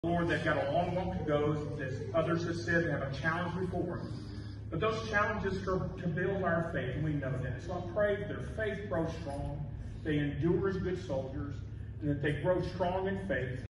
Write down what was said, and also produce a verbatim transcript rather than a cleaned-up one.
Lord, they've got a long walk to go, as others have said, they have a challenge before them. But those challenges are to build our faith, and we know that. So I pray that their faith grows strong, they endure as good soldiers, and that they grow strong in faith.